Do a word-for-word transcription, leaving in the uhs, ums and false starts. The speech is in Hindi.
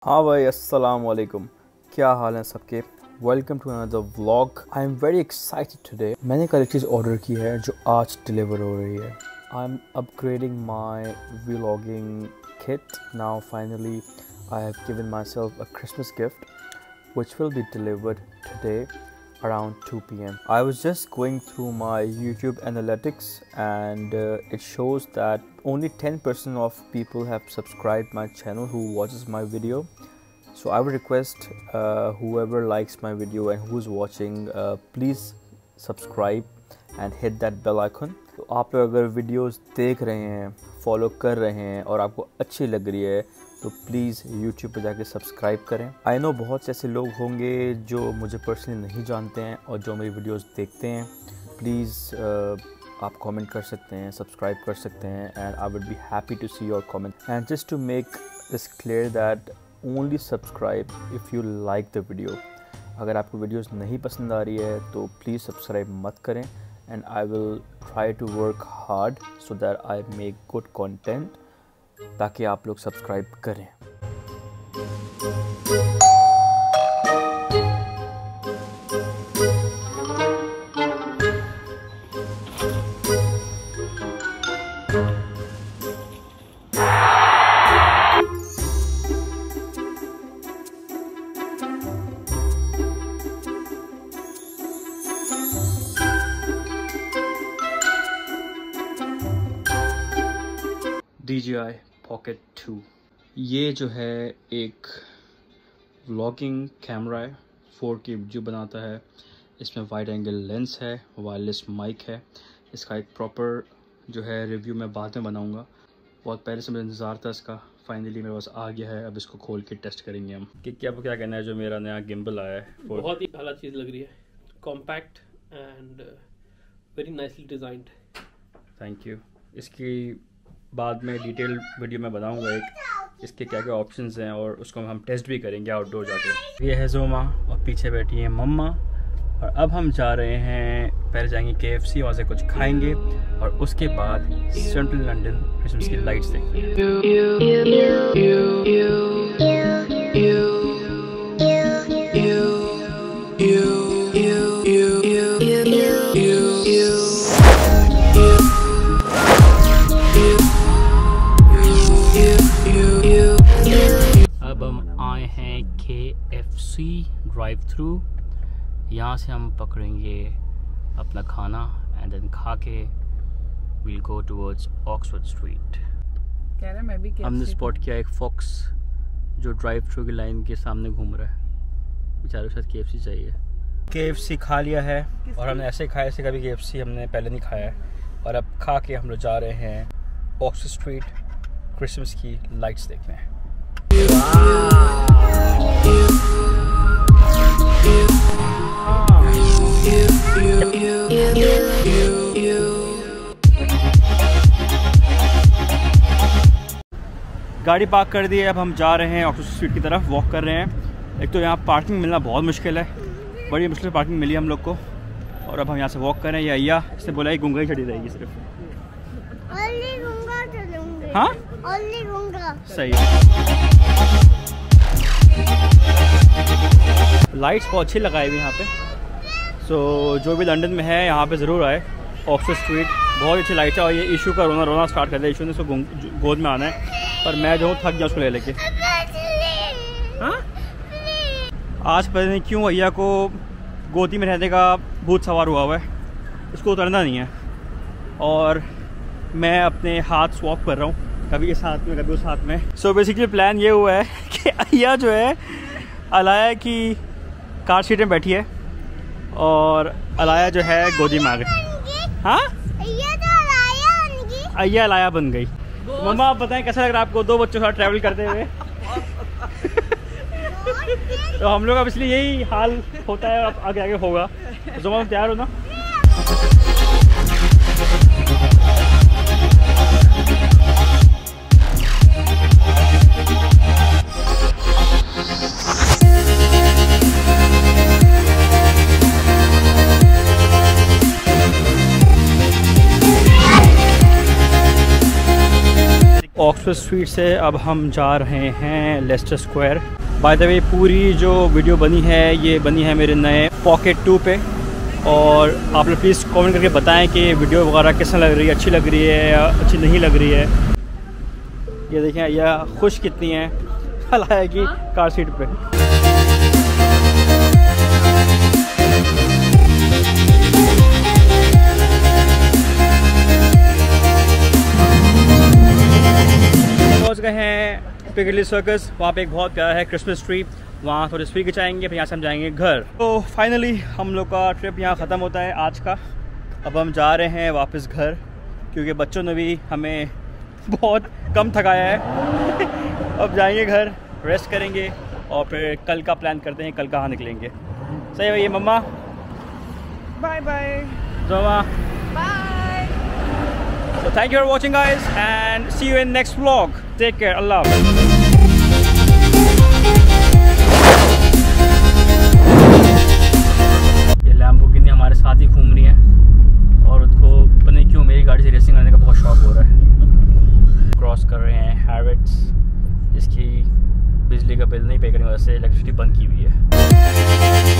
हाँ भाई, अस्सलाम वालेकुम। क्या हाल है सबके? Welcome to another vlog. I am very excited today. मैंने कल एक चीज़ ऑर्डर की है जो आज डिलीवर हो रही है। I am upgrading my vlogging kit now. Finally I have given myself a Christmas gift which will be delivered today around two p m I was just going through my YouTube analytics and uh, it shows that only ten percent of people have subscribed my channel who watches my video. So I would request uh, whoever likes my video and who's watching, uh, please subscribe and hit that bell icon. तो आप लोग अगर वीडियोस देख रहे हैं, फॉलो कर रहे हैं और आपको अच्छी लग रही है तो प्लीज़ YouTube पर जाके सब्सक्राइब करें। आई नो बहुत से ऐसे लोग होंगे जो मुझे पर्सनली नहीं जानते हैं और जो मेरी वीडियोस देखते हैं। प्लीज़ uh, आप कमेंट कर सकते हैं, सब्सक्राइब कर सकते हैं and I would be happy to see your comment. And just to make this clear that only subscribe if you like the video. अगर आपको वीडियोस नहीं पसंद आ रही है तो प्लीज़ सब्सक्राइब मत करें and I will try to work hard so that I make good content ताकि आप लोग सब्सक्राइब करें। D J I pocket two ये जो है एक व्लॉगिंग कैमरा है, फोर के वीडियो बनाता है। इसमें वाइड एंगल लेंस है, वायरलेस माइक है। इसका एक प्रॉपर जो है रिव्यू मैं बाद में बनाऊंगा। बहुत पहले से मेरा इंतज़ार था इसका, फाइनली मेरे पास आ गया है। अब इसको खोल के टेस्ट करेंगे हम कि क्या आपको क्या कहना है जो मेरा नया गिम्बल आया है। बहुत ही अलग चीज़ लग रही है, compact and very nicely designed. Thank you. इसकी बाद में डिटेल वीडियो में बनाऊंगा एक, इसके क्या क्या ऑप्शंस हैं और उसको हम टेस्ट भी करेंगे आउटडोर जाके। ये है जोमा और पीछे बैठी है मम्मा। और अब हम जा रहे हैं, पहले जाएंगे के एफ सी, वहाँ से कुछ खाएंगे और उसके बाद सेंट्रल लंदन क्रिसमस की लाइट्स देखेंगे। अब हम आए हैं के एफ सी ड्राइव थ्रू। यहाँ से हम पकड़ेंगे अपना खाना एंड देन खा के we'll go towards Oxford street. कह रहा मैं भी हमने स्पॉट किया एक फॉक्स जो ड्राइव थ्रू की लाइन के सामने घूम रहा है। बेचारे साथ के एफ सी चाहिए। के एफ सी खा लिया है और हमने ऐसे खाया ऐसे कभी के एफ सी हमने पहले नहीं खाया है। और अब खा के हम लोग जा रहे हैं ऑक्सफोर्ड स्ट्रीट क्रिसमस की लाइट्स देखने हैं। गाड़ी पार्क कर दी है, अब हम जा रहे हैं ऑक्सफोर्ड स्ट्रीट की तरफ, वॉक कर रहे हैं। एक तो यहाँ पार्किंग मिलना बहुत मुश्किल है, बड़ी मुश्किल पार्किंग मिली हम लोग को। और अब हम यहाँ से वॉक कर रहे हैं। ये अय्या इससे बोला ही गुंगा ही चढ़ी रहेगी सिर्फ। हाँ सही है। लाइट्स बहुत अच्छी लगाई हुई यहाँ पे। सो so, जो भी लंदन में है यहाँ पे ज़रूर आए। ऑक्सफोर्ड स्ट्रीट बहुत अच्छी लाइट है। और ये इशू का रोना रोना स्टार्ट कर दिया। इशू ने इसको गोद में आना है पर मैं जो हूँ थक गया उसको ले लेके। हाँ आज पता नहीं क्यों भैया को गोदी में रहने का भूत सवार हुआ हुआ है, उसको उतरना नहीं है। और मैं अपने हाथ स्वैप कर रहा हूँ, कभी इस हाथ में कभी उस हाथ में। सो बेसिकली प्लान ये हुआ है कि अय्या जो है अलाया की कार सीट में बैठी है और अलाया जो है गोदी में आ गई। हाँ अय्या अलाया बन गई। मम्मा आप बताएं कैसा लग रहा है आपको दो बच्चों के साथ ट्रैवल करते हुए? तो हम लोग अब इसलिए यही हाल होता है, अब आगे आगे होगा। तो तुम तैयार हो ना? क्रिसमस स्ट्रीट से अब हम जा रहे हैं Leicester square. By the way पूरी जो वीडियो बनी है ये बनी है मेरे नए पॉकेट टू पे, और आप लोग प्लीज़ कमेंट करके बताएं कि वीडियो वगैरह कैसा लग रही है, अच्छी लग रही है या अच्छी नहीं लग रही है। ये देखें यह खुश कितनी है, कल आएगी कार सीट पे। पहुँच गए हैं पिकली सर्कस। वहाँ पे एक बहुत प्यारा है क्रिसमस ट्री, वहाँ थोड़े स्पीड खिंचाएंगे, फिर यहाँ से हम जाएंगे घर। तो फाइनली हम लोग का ट्रिप यहाँ ख़त्म होता है आज का। अब हम जा रहे हैं वापस घर, क्योंकि बच्चों ने भी हमें बहुत कम थकाया है। अब जाएंगे घर, रेस्ट करेंगे और फिर कल का प्लान करते हैं, कल कहाँ निकलेंगे। सही है ये मम्मा, बाय बाय जोमा, bye. So thank you for watching guys and see you in next vlog. Take care. Allah Hafiz. ये लैम्बोर्गिनी हमारे साथ ही घूम रही है और उनको पता नहीं क्यों मेरी गाड़ी से रेसिंग करने का बहुत शौक हो रहा है। क्रॉस कर रहे हैं हैरिट्स, जिसकी बिजली का बिल नहीं पे करने की वजह से इलेक्ट्रिसिटी बंद की हुई है।